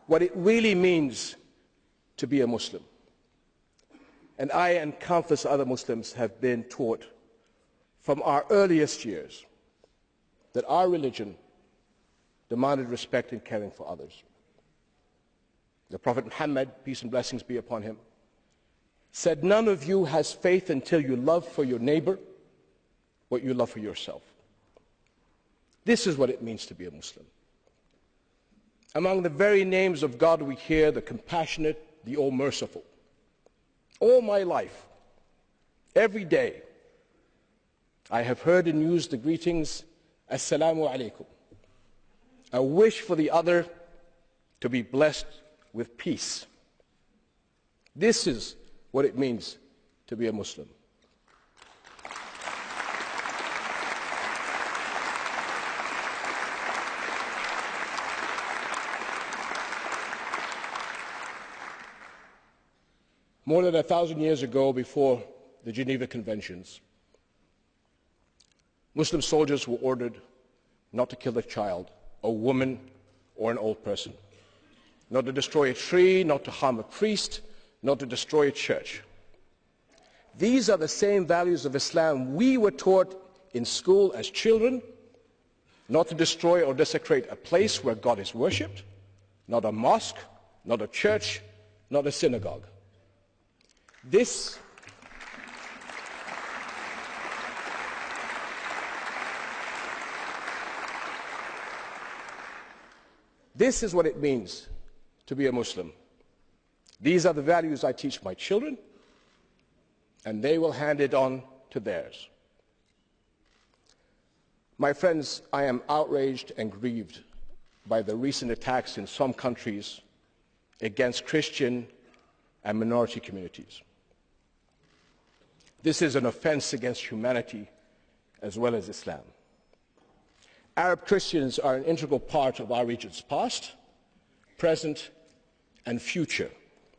what it really means to be a Muslim. And I and countless other Muslims have been taught from our earliest years that our religion demanded respect and caring for others. The Prophet Muhammad, peace and blessings be upon him, said, "None of you has faith until you love for your neighbor what you love for yourself." This is what it means to be a Muslim. Among the very names of God we hear the compassionate, the all-merciful. All my life, every day, I have heard and used the greetings, Assalamu alaikum, a wish for the other to be blessed with peace. This is what it means to be a Muslim. More than 1,000 years ago, before the Geneva Conventions, Muslim soldiers were ordered not to kill a child, a woman, or an old person, not to destroy a tree, not to harm a priest, not to destroy a church. These are the same values of Islam we were taught in school as children: not to destroy or desecrate a place where God is worshipped, not a mosque, not a church, not a synagogue. This is what it means to be a Muslim. These are the values I teach my children, and they will hand it on to theirs. My friends, I am outraged and grieved by the recent attacks in some countries against Christian and minority communities. This is an offense against humanity as well as Islam. Arab Christians are an integral part of our region's past, present, and future.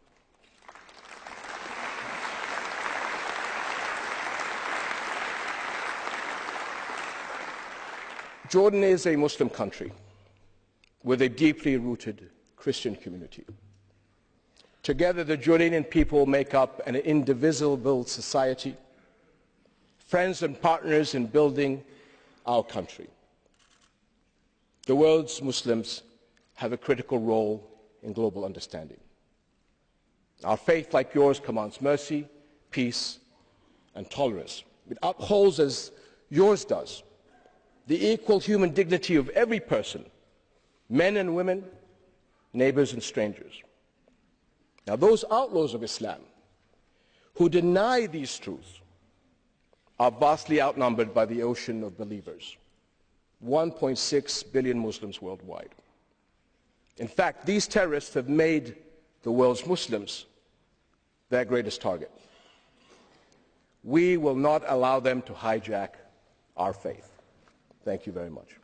Jordan is a Muslim country with a deeply rooted Christian community. Together, the Jordanian people make up an indivisible society, friends and partners in building our country. The world's Muslims have a critical role in global understanding. Our faith, like yours, commands mercy, peace, and tolerance. It upholds, as yours does, the equal human dignity of every person, men and women, neighbors and strangers. Now, those outlaws of Islam who deny these truths are vastly outnumbered by the ocean of believers, 1.6 billion Muslims worldwide. In fact, these terrorists have made the world's Muslims their greatest target. We will not allow them to hijack our faith. Thank you very much.